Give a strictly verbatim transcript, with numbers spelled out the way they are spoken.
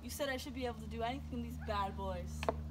You said I should be able to do anything to these bad boys.